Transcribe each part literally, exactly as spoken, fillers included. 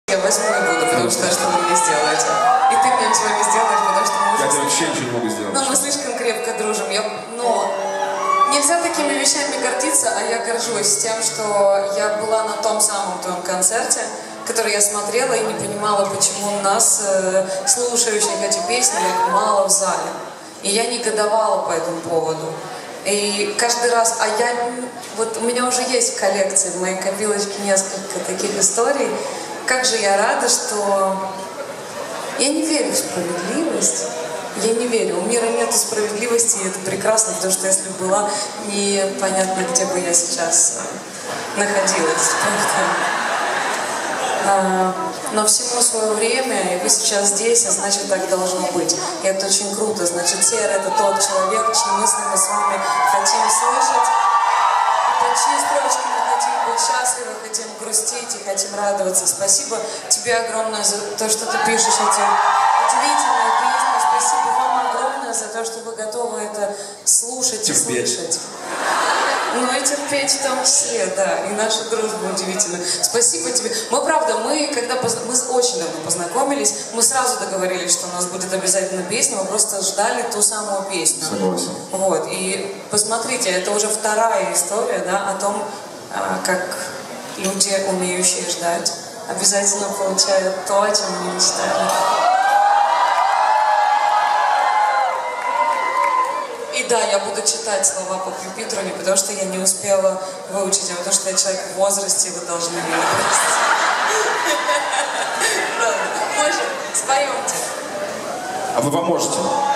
Я возьму и буду, потому что что вы мне сделаете. И ты мне ничего не сделаешь, потому что мы уже... Я тебе вообще ничего не могу сделать. Но мы слишком крепко дружим. Я, ну, нельзя такими вещами гордиться, а я горжусь тем, что я была на том самом твоем концерте, который я смотрела и не понимала, почему нас, э, слушающих эти песни, мало в зале. И я негодовала по этому поводу. И каждый раз, а я, вот у меня уже есть в коллекции, в моей копилочке несколько таких историй. Как же я рада, что я не верю в справедливость. Я не верю. У мира нет справедливости, и это прекрасно, потому что если бы была, непонятно, где бы я сейчас находилась. Но всему свое время, и вы сейчас здесь, а значит, так должно быть. И это очень круто. Значит, Сер — это тот человек, чьи мысли мы с вами хотим слышать, под чьи строчки мы хотим быть счастливы, хотим грустить и хотим радоваться. Спасибо тебе огромное за то, что ты пишешь эти удивительные песни. Спасибо вам огромное за то, что вы готовы это слушать терпеть. И слышать. Ну и терпеть в том числе, да. И наша дружба удивительна. Спасибо тебе. Мы, правда, мы, когда поз... мы очень давно познакомились, мы сразу договорились, что у нас будет обязательно песня, мы просто ждали ту самую песню. Согласен. Вот. И посмотрите, это уже вторая история, да, о том, как люди, умеющие ждать, обязательно получают то, о чем они мечтали. И да, я буду читать слова по пюпитру, не потому что я не успела выучить, а потому что я человек в возрасте, и вы должны меня простить. Правда. Может, споемте. А вы поможете?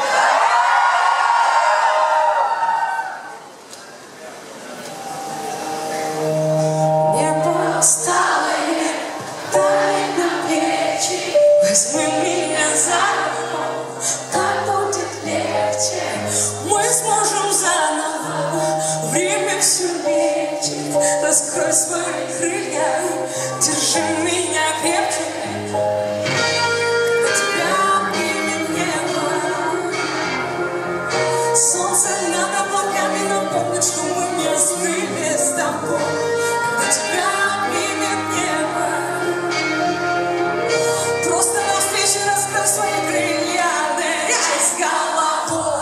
Небо усталое, дай на плечи, возьми меня за руку, так будет легче. Мы сможем заново, время все лечит. Раскрой свои крылья, держи меня крепче. Когда тебя обнимет небо, солнце над облаками напомнит, что мы не сбыли с тобой. Когда тебя обнимет небо, просто навстречу раскрой свои крылья, лечи с головой.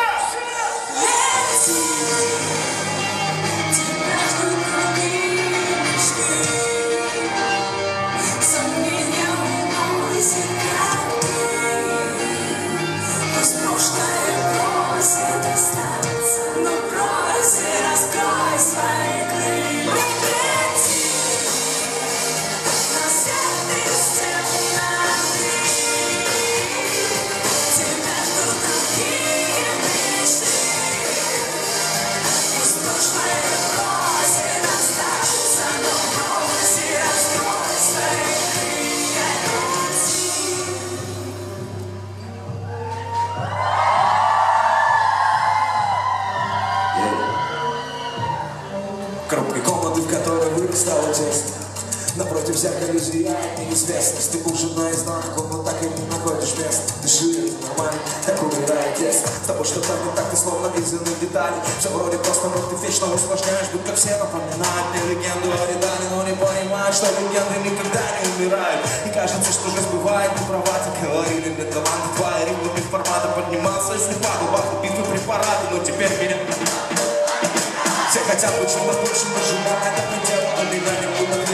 Кроткой комнаты, в которой вырос стало тесно. Напротив зеркала зияет неизвестность. Ты ужин наизнанку, но так и не находишь места. Дыши, нормально, так умирает лес. С тобой что-то не так, ты словно врезаны детали. Все вроде просто, но ты вечно усложняешь. Будто все напоминают мне легенду о Редане, но не понимают, что легенды никогда не умирают. И кажется, что жизнь бывает не права. Ты говорили мне таланты твои, ритмами формата поднимался, если падал, бахал битвы препараты, но теперь меня... Все хотят быть чем-то большим, нажимая, это предел, но меня не будет.